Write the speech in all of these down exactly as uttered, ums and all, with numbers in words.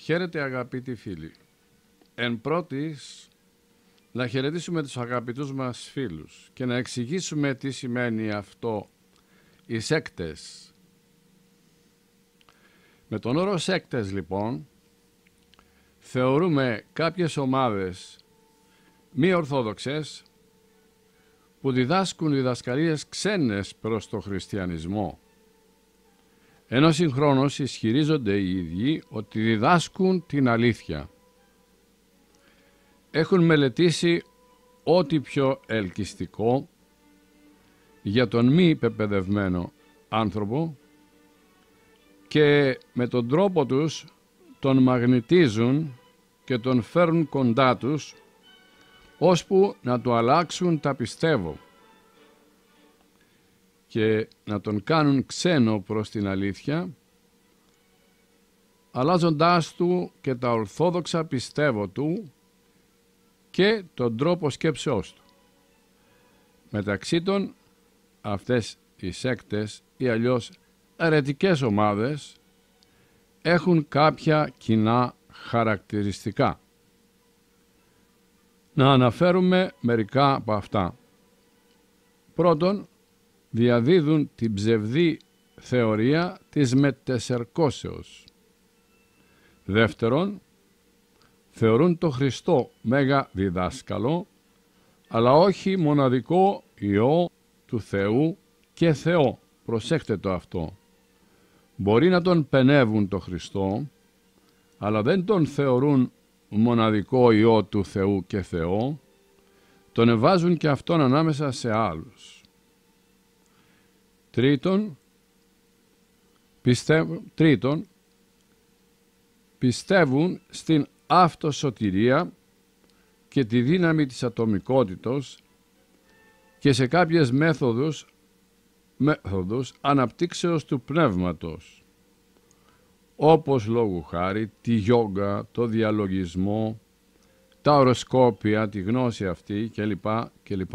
Χαίρετε αγαπητοί φίλοι. Εν πρώτης, να χαιρετήσουμε τους αγαπητούς μας φίλους και να εξηγήσουμε τι σημαίνει αυτό οι σέκτες. Με τον όρο σέκτες λοιπόν θεωρούμε κάποιες ομάδες μη ορθόδοξες που διδάσκουν διδασκαλίες ξένες προς το χριστιανισμό, ενώ συγχρόνως ισχυρίζονται οι ίδιοι ότι διδάσκουν την αλήθεια. Έχουν μελετήσει ό,τι πιο ελκυστικό για τον μη πεπαιδευμένο άνθρωπο και με τον τρόπο τους τον μαγνητίζουν και τον φέρνουν κοντά τους, ώσπου να του αλλάξουν τα πιστεύω και να τον κάνουν ξένο προς την αλήθεια, αλλάζοντάς του και τα ορθόδοξα πιστεύω του και τον τρόπο σκέψεώς του. Μεταξύ των αυτές οι σέκτες ή αλλιώς αιρετικές ομάδες έχουν κάποια κοινά χαρακτηριστικά. Να αναφέρουμε μερικά από αυτά. Πρώτον, διαδίδουν την ψευδή θεωρία της μετεσσερκώσεως. Δεύτερον, θεωρούν το Χριστό μέγα διδάσκαλο, αλλά όχι μοναδικό Υιό του Θεού και Θεό. Προσέχτε το αυτό. Μπορεί να τον πενεύουν το Χριστό, αλλά δεν τον θεωρούν μοναδικό Υιό του Θεού και Θεό, τον εβάζουν και αυτόν ανάμεσα σε άλλους. Τρίτον, πιστεύουν, τρίτον, πιστεύουν στην αυτοσωτηρία και τη δύναμη της ατομικότητος και σε κάποιες μέθοδους, μέθοδους αναπτύξεως του πνεύματος, όπως λόγου χάρη τη γιόγκα, το διαλογισμό, τα οροσκόπια, τη γνώση αυτή κλπ. κλπ.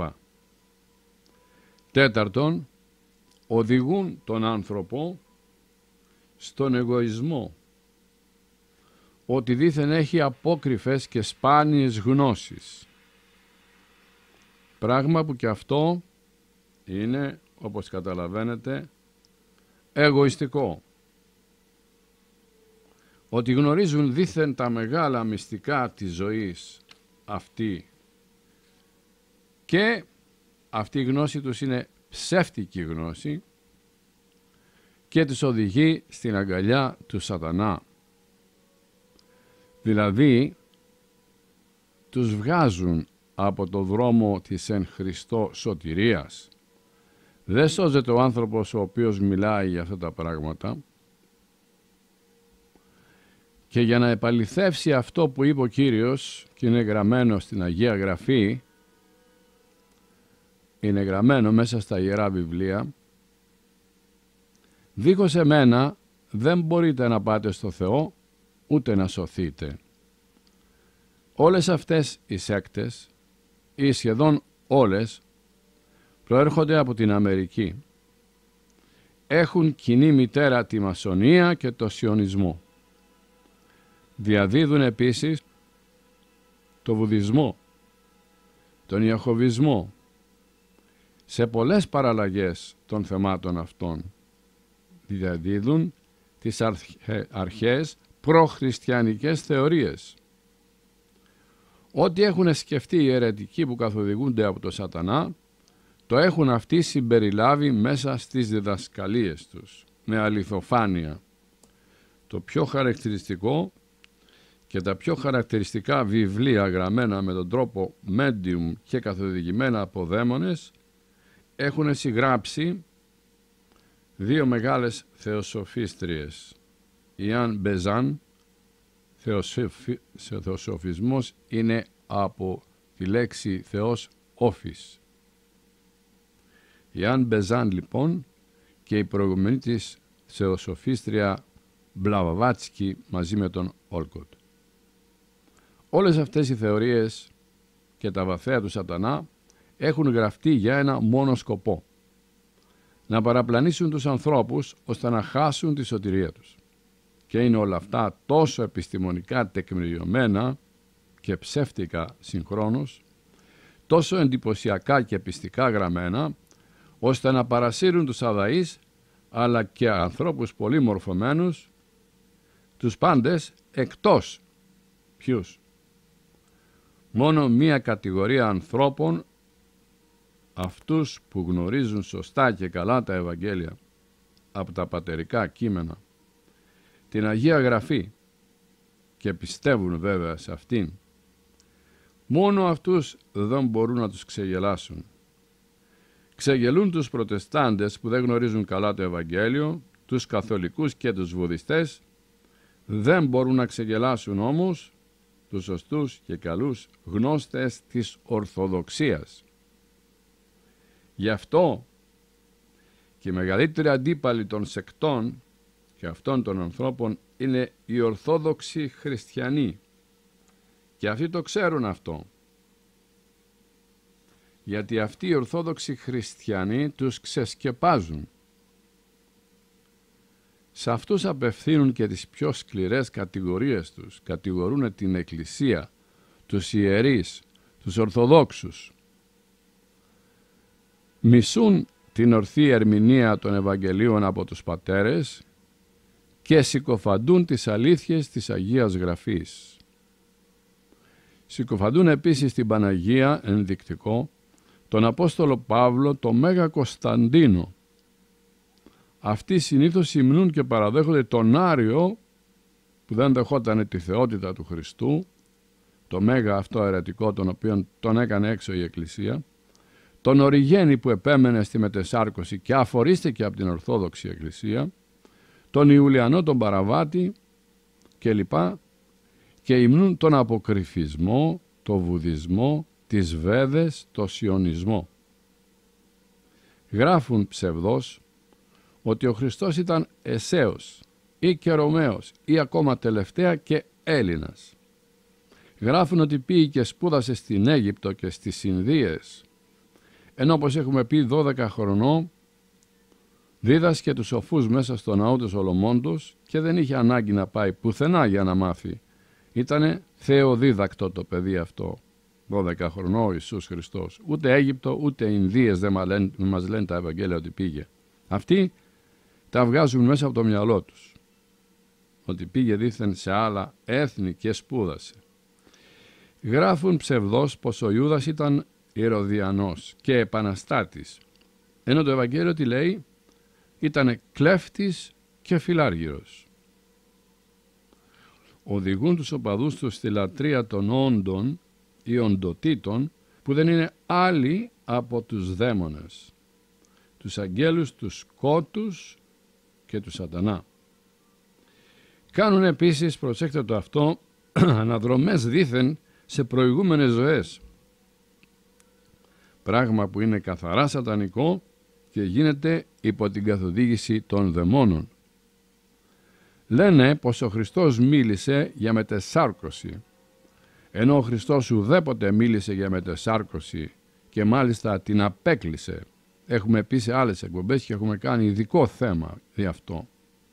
Τέταρτον, οδηγούν τον άνθρωπο στον εγωισμό, ότι δήθεν έχει απόκρυφες και σπάνιες γνώσεις. Πράγμα που και αυτό είναι, όπως καταλαβαίνετε, εγωιστικό. Ότι γνωρίζουν δήθεν τα μεγάλα μυστικά της ζωής αυτή και αυτή η γνώση τους είναι ψεύτικη γνώση και τους οδηγεί στην αγκαλιά του σατανά. Δηλαδή, τους βγάζουν από το δρόμο της εν Χριστώ σωτηρίας. Δεν σώζεται ο άνθρωπος ο οποίος μιλάει για αυτά τα πράγματα, και για να επαληθεύσει αυτό που είπε ο Κύριος και είναι γραμμένο στην Αγία Γραφή, είναι γραμμένο μέσα στα Ιερά Βιβλία, δίχως εμένα δεν μπορείτε να πάτε στο Θεό ούτε να σωθείτε. Όλες αυτές οι σέκτες ή σχεδόν όλες προέρχονται από την Αμερική. Έχουν κοινή μητέρα τη μασονία και το σιωνισμό. Διαδίδουν επίσης το βουδισμό, τον ιαχωβισμό, σε πολλές παραλλαγές των θεμάτων αυτών. Διαδίδουν τις αρχές προχριστιανικές θεωρίες. Ό,τι έχουν σκεφτεί οι αιρετικοί που καθοδηγούνται από το σατανά, το έχουν αυτοί συμπεριλάβει μέσα στις διδασκαλίες τους, με αληθοφάνεια. Το πιο χαρακτηριστικό και τα πιο χαρακτηριστικά βιβλία γραμμένα με τον τρόπο medium και καθοδηγημένα από δαίμονες έχουν συγγράψει δύο μεγάλες θεοσοφίστριες. Η Αν Μπεζάν, θεοσοφι... θεοσοφισμός είναι από τη λέξη Θεός όφης. Η Αν Μπεζάν λοιπόν και η προηγούμενη της θεοσοφίστρια Μπλαβαβάτσκι μαζί με τον Όλκοτ. Όλες αυτές οι θεωρίες και τα βαθέα του σατανά έχουν γραφτεί για ένα μόνο σκοπό: να παραπλανήσουν τους ανθρώπους ώστε να χάσουν τη σωτηρία τους. και είναι όλα αυτά τόσο επιστημονικά τεκμηριωμένα και ψεύτικα συγχρόνως, τόσο εντυπωσιακά και πιστικά γραμμένα, ώστε να παρασύρουν τους αδαείς, αλλά και ανθρώπους πολύ μορφωμένους, τους πάντες εκτός. Ποιους? Μόνο μία κατηγορία ανθρώπων, αυτούς που γνωρίζουν σωστά και καλά τα Ευαγγέλια από τα πατερικά κείμενα, την Αγία Γραφή, και πιστεύουν βέβαια σε αυτήν. Μόνο αυτούς δεν μπορούν να τους ξεγελάσουν. Ξεγελούν τους προτεστάντες που δεν γνωρίζουν καλά το Ευαγγέλιο, τους καθολικούς και τους βουδιστές. Δεν μπορούν να ξεγελάσουν όμως τους σωστούς και καλούς γνώστες της Ορθοδοξίας. Γι' αυτό και οι μεγαλύτεροι αντίπαλοι των σεκτών και αυτών των ανθρώπων είναι οι Ορθόδοξοι Χριστιανοί, και αυτοί το ξέρουν αυτό, γιατί αυτοί οι Ορθόδοξοι Χριστιανοί τους ξεσκεπάζουν. Σε αυτούς απευθύνουν και τις πιο σκληρές κατηγορίες τους. Κατηγορούν την Εκκλησία, τους ιερείς, τους Ορθοδόξους. Μισούν την ορθή ερμηνεία των Ευαγγελίων από τους πατέρες και συκοφαντούν τις αλήθειες της Αγίας Γραφής. Συκοφαντούν επίσης την Παναγία, ενδεικτικό, τον Απόστολο Παύλο, τον Μέγα Κωνσταντίνο. Αυτοί συνήθως υμνούν και παραδέχονται τον Άριο, που δεν δεχόταν τη θεότητα του Χριστού, το μέγα αυτό αιρετικό, τον οποίον τον έκανε έξω η Εκκλησία, τον Οριγένη που επέμενε στη μετεσάρκωση και αφορίστηκε από την Ορθόδοξη Εκκλησία, τον Ιουλιανό τον Παραβάτη κλπ. Και υμνούν τον αποκρυφισμό, το βουδισμό, τις Βέδες, το Σιωνισμό. Γράφουν ψευδώς ότι ο Χριστός ήταν Εσέος ή και Ρωμαίος ή ακόμα τελευταία και Έλληνας. Γράφουν ότι πήγε και σπούδασε στην Αίγυπτο και στις Ινδίες, ενώ όπως έχουμε πει δώδεκα χρονών δίδασκε τους σοφούς μέσα στο ναό του Σολομώντος και δεν είχε ανάγκη να πάει πουθενά για να μάθει. Ήτανε θεοδίδακτο το παιδί αυτό, δώδεκα χρονών ο Ιησούς Χριστός. Ούτε Αίγυπτο ούτε Ινδίες δεν μας λένε τα Ευαγγέλια ότι πήγε. Αυτοί τα βγάζουν μέσα από το μυαλό τους, ότι πήγε δήθεν σε άλλα έθνη και σπούδασε. Γράφουν ψευδώς πως ο Ιούδας ήταν Ηρωδιανός και επαναστάτης, ενώ το Ευαγγέλιο τι λέει? Ήταν κλέφτης και φιλάργυρος. Οδηγούν τους οπαδούς τους στη λατρεία των όντων ή οντοτήτων που δεν είναι άλλοι από τους δαίμονες, τους αγγέλους, τους σκότους και του σατανά. Κάνουν επίσης, προσέξτε το αυτό, αναδρομές δήθεν σε προηγούμενες ζωές, πράγμα που είναι καθαρά σατανικό και γίνεται υπό την καθοδήγηση των δαιμόνων. Λένε πως ο Χριστός μίλησε για μετεσάρκωση, ενώ ο Χριστός ουδέποτε μίλησε για μετεσάρκωση και μάλιστα την απέκλεισε. Έχουμε πει σε άλλες εκπομπές και έχουμε κάνει ειδικό θέμα γι' αυτό.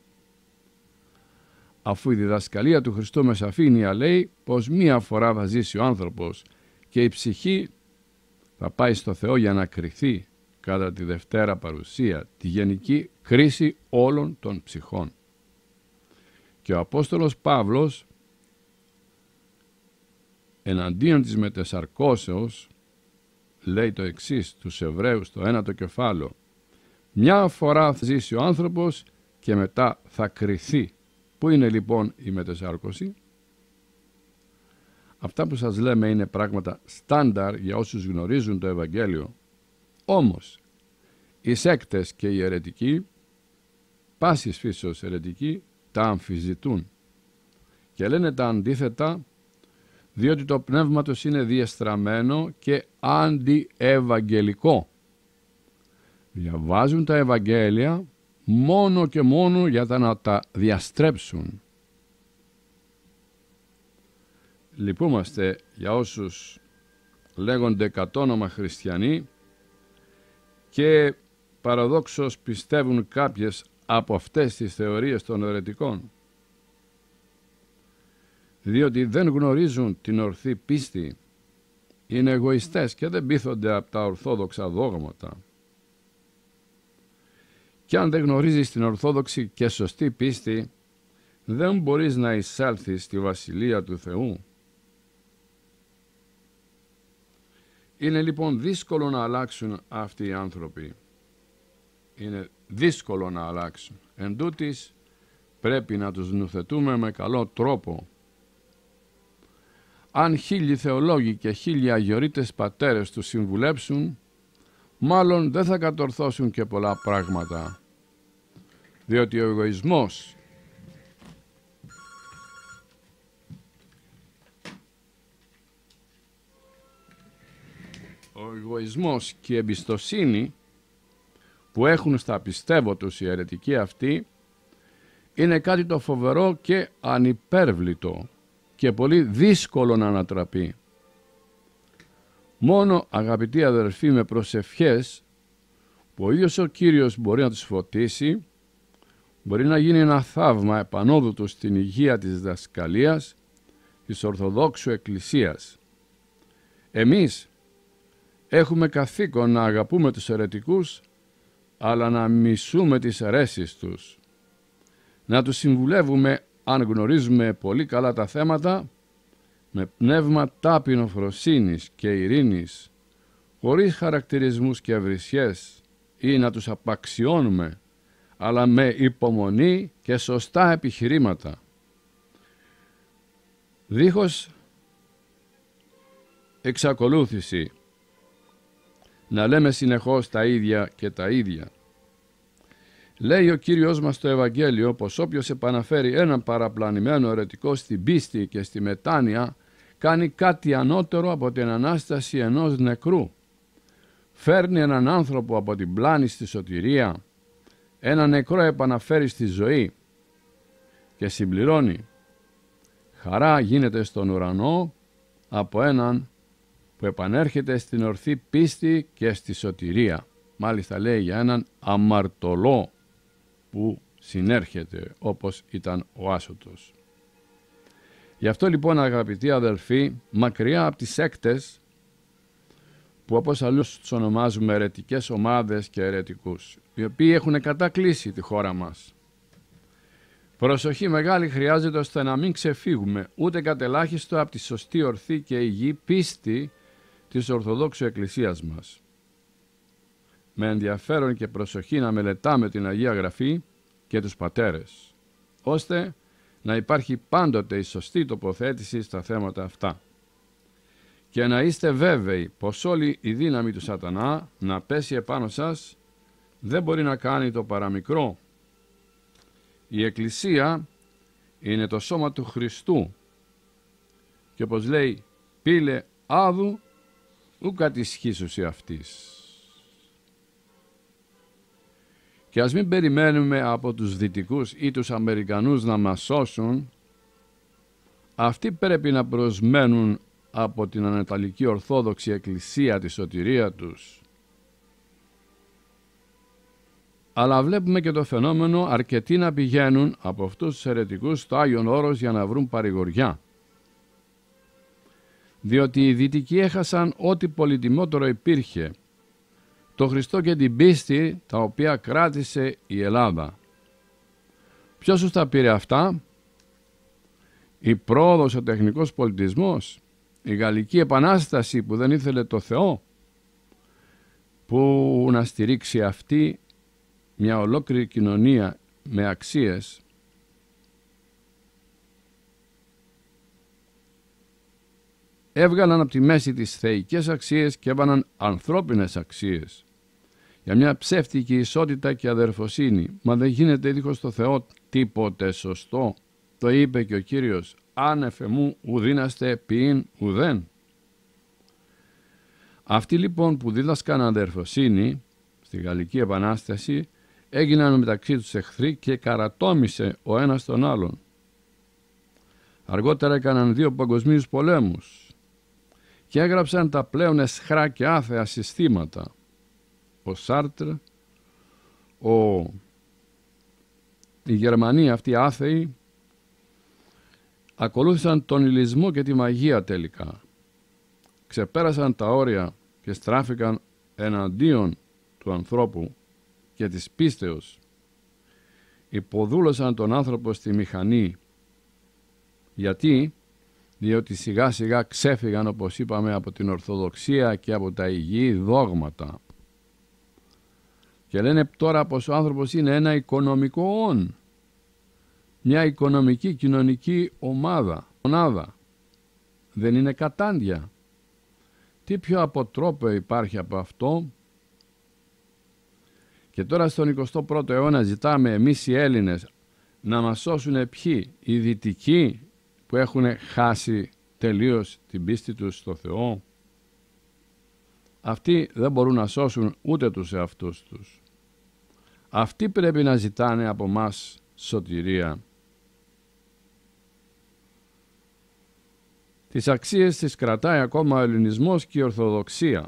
Αφού η διδασκαλία του Χριστού με σαφήνεια λέει πως μία φορά θα ζήσει ο άνθρωπος και η ψυχή θα πάει στο Θεό για να κριθεί κατά τη Δευτέρα Παρουσία, τη γενική κρίση όλων των ψυχών. Και ο Απόστολος Παύλος εναντίον της μετεσαρκώσεως λέει το εξής τους Εβραίους στο ένατο κεφάλαιο: μια φορά θα ζήσει ο άνθρωπος και μετά θα κριθεί. Πού είναι λοιπόν η μετεσάρκωση? Αυτά που σας λέμε είναι πράγματα στάνταρ για όσους γνωρίζουν το Ευαγγέλιο. Όμως οι σέκτες και οι αιρετικοί, πάσης φύσεως αιρετικοί, τα αμφισβητούν και λένε τα αντίθετα, διότι το πνεύμα τους είναι διεστραμμένο και αντιευαγγελικό. Διαβάζουν τα Ευαγγέλια μόνο και μόνο για να τα διαστρέψουν. Λυπούμαστε για όσους λέγονται κατ' όνομα χριστιανοί και παραδόξως πιστεύουν κάποιες από αυτές τις θεωρίες των αιρετικών. διότι δεν γνωρίζουν την ορθή πίστη, είναι εγωιστές και δεν πείθονται από τα ορθόδοξα δόγματα. Και αν δεν γνωρίζεις την ορθόδοξη και σωστή πίστη, δεν μπορείς να εισέλθεις στη Βασιλεία του Θεού. Είναι λοιπόν δύσκολο να αλλάξουν αυτοί οι άνθρωποι. Είναι δύσκολο να αλλάξουν. Εν τούτοις, πρέπει να τους νουθετούμε με καλό τρόπο. Αν χίλιοι θεολόγοι και χίλιοι αγιορείτες πατέρες τους συμβουλέψουν, μάλλον δεν θα κατορθώσουν και πολλά πράγματα. Διότι ο εγωισμός ο εγωισμός και η εμπιστοσύνη που έχουν στα πιστεύω τους οι αιρετικοί αυτοί είναι κάτι το φοβερό και ανυπέρβλητο και πολύ δύσκολο να ανατραπεί. Μόνο, αγαπητοί αδερφοί, με προσευχές που ο ίδιος ο Κύριος μπορεί να τους φωτίσει, μπορεί να γίνει ένα θαύμα επανόδου του στην υγεία της διδασκαλίας της Ορθοδόξου Εκκλησίας. Εμείς έχουμε καθήκον να αγαπούμε τους αιρετικούς, αλλά να μισούμε τις αιρέσεις τους. Να τους συμβουλεύουμε, αν γνωρίζουμε πολύ καλά τα θέματα, με πνεύμα τάπεινο φροσύνης και ειρήνης, χωρίς χαρακτηρισμούς και ευρισιές, ή να τους απαξιώνουμε, αλλά με υπομονή και σωστά επιχειρήματα. Δίχως εξακολούθηση να λέμε συνεχώς τα ίδια και τα ίδια. Λέει ο Κύριος μας στο Ευαγγέλιο πως όποιος επαναφέρει έναν παραπλανημένο αιρετικό στην πίστη και στη μετάνοια κάνει κάτι ανώτερο από την Ανάσταση ενός νεκρού. Φέρνει έναν άνθρωπο από την πλάνη στη σωτηρία, ένα νεκρό επαναφέρει στη ζωή και συμπληρώνει. Χαρά γίνεται στον ουρανό από έναν που επανέρχεται στην ορθή πίστη και στη σωτηρία. Μάλιστα λέει για έναν αμαρτωλό που συνέρχεται όπως ήταν ο άσωτος. Γι' αυτό λοιπόν, αγαπητοί αδελφοί, μακριά από τις σέκτες που όπως αλλούς τους ονομάζουμε αιρετικές ομάδες και αιρετικούς, οι οποίοι έχουν κατακλείσει τη χώρα μας, προσοχή μεγάλη χρειάζεται ώστε να μην ξεφύγουμε ούτε κατελάχιστο από τη σωστή, ορθή και υγιή πίστη της Ορθοδόξου Εκκλησίας μας. Με ενδιαφέρον και προσοχή να μελετάμε την Αγία Γραφή και τους πατέρες, ώστε να υπάρχει πάντοτε η σωστή τοποθέτηση στα θέματα αυτά. Και να είστε βέβαιοι πως όλη η δύναμη του σατανά να πέσει επάνω σας δεν μπορεί να κάνει το παραμικρό. Η Εκκλησία είναι το σώμα του Χριστού και όπως λέει πήλε άδου ου κατησχίσουσι αυτής. Και ας μην περιμένουμε από τους Δυτικούς ή τους Αμερικανούς να μας σώσουν, αυτοί πρέπει να προσμένουν από την Ανατολική Ορθόδοξη Εκκλησία τη σωτηρία τους. Αλλά βλέπουμε και το φαινόμενο αρκετοί να πηγαίνουν από αυτούς τους αιρετικούς στο Άγιον Όρος για να βρουν παρηγοριά. Διότι οι Δυτικοί έχασαν ό,τι πολυτιμότερο υπήρχε, το Χριστό και την πίστη τα οποία κράτησε η Ελλάδα. Ποιος τους τα πήρε αυτά? Η πρόοδος, ο τεχνικός πολιτισμός, η Γαλλική Επανάσταση που δεν ήθελε το Θεό, που να στηρίξει αυτή μια ολόκληρη κοινωνία με αξίες. Έβγαλαν από τη μέση τις θεϊκές αξίες και έβαλαν ανθρώπινες αξίες για μια ψεύτικη ισότητα και αδερφοσύνη. Μα δεν γίνεται δίχως το Θεό τίποτε σωστό. Το είπε και ο Κύριος, άνευ εμού ουδίναστε ποιήν ουδέν. Αυτοί λοιπόν που δίδασκαν αδερφοσύνη στη Γαλλική Επανάσταση έγιναν μεταξύ τους εχθροί και καρατόμησε ο ένας τον άλλον. Αργότερα έκαναν δύο παγκοσμίους πολέμους και έγραψαν τα πλέον εσχρά και άθεα συστήματα. Ο Σάρτρ, ο... οι Γερμανοί αυτοί άθεοι ακολούθησαν τον υλισμό και τη μαγεία τελικά. Ξεπέρασαν τα όρια και στράφηκαν εναντίον του ανθρώπου και της πίστεως. Υποδούλωσαν τον άνθρωπο στη μηχανή. Γιατί? Διότι σιγά σιγά ξέφυγαν, όπως είπαμε, από την Ορθοδοξία και από τα υγιή δόγματα. Και λένε τώρα πως ο άνθρωπος είναι ένα οικονομικό όν. Μια οικονομική κοινωνική ομάδα. Μονάδα. Δεν είναι κατάντια. Τι πιο αποτρόπαιο υπάρχει από αυτό? Και τώρα στον εικοστό πρώτο αιώνα ζητάμε εμείς οι Έλληνες να μας σώσουν ποιοι? Οι Δυτικοί που έχουν χάσει τελείως την πίστη τους στο Θεό. Αυτοί δεν μπορούν να σώσουν ούτε τους εαυτούς τους. Αυτοί πρέπει να ζητάνε από μας σωτηρία. Τις αξίες τις κρατάει ακόμα ο Ελληνισμός και η Ορθοδοξία.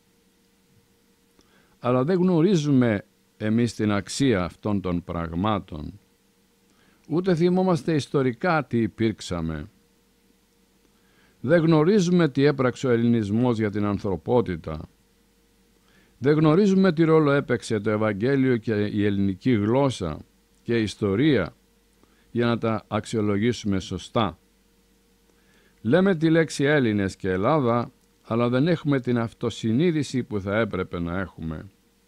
Αλλά δεν γνωρίζουμε εμείς την αξία αυτών των πραγμάτων. Ούτε θυμόμαστε ιστορικά τι υπήρξαμε. Δεν γνωρίζουμε τι έπραξε ο ελληνισμός για την ανθρωπότητα. Δεν γνωρίζουμε τι ρόλο έπαιξε το Ευαγγέλιο και η ελληνική γλώσσα και η ιστορία για να τα αξιολογήσουμε σωστά. Λέμε τη λέξη Έλληνες και Ελλάδα, αλλά δεν έχουμε την αυτοσυνείδηση που θα έπρεπε να έχουμε.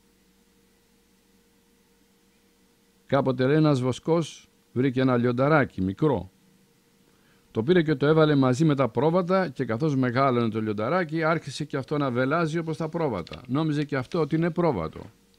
Κάποτε λέει ένας βοσκός βρήκε ένα λιονταράκι μικρό. Το πήρε και το έβαλε μαζί με τα πρόβατα και καθώς μεγάλωνε το λιονταράκι άρχισε και αυτό να βελάζει όπως τα πρόβατα. Νόμιζε και αυτό ότι είναι πρόβατο.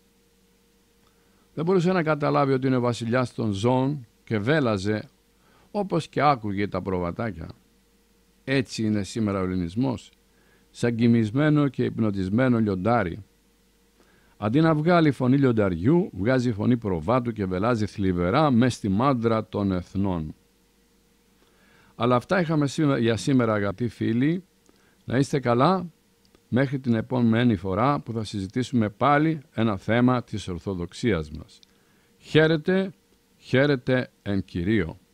Δεν μπορούσε να καταλάβει ότι είναι ο βασιλιάς των ζώων και βέλαζε όπως και άκουγε τα προβατάκια. Έτσι είναι σήμερα ο ελληνισμός, σαν κοιμισμένο και υπνοτισμένο λιοντάρι. Αντί να βγάλει φωνή λιονταριού, βγάζει φωνή προβάτου και βελάζει θλιβερά μες στη μάντρα των εθνών. Αλλά αυτά είχαμε για σήμερα, αγαπητοί φίλοι. Να είστε καλά μέχρι την επόμενη φορά που θα συζητήσουμε πάλι ένα θέμα της Ορθοδοξίας μας. Χαίρετε, χαίρετε εν Κυρίω.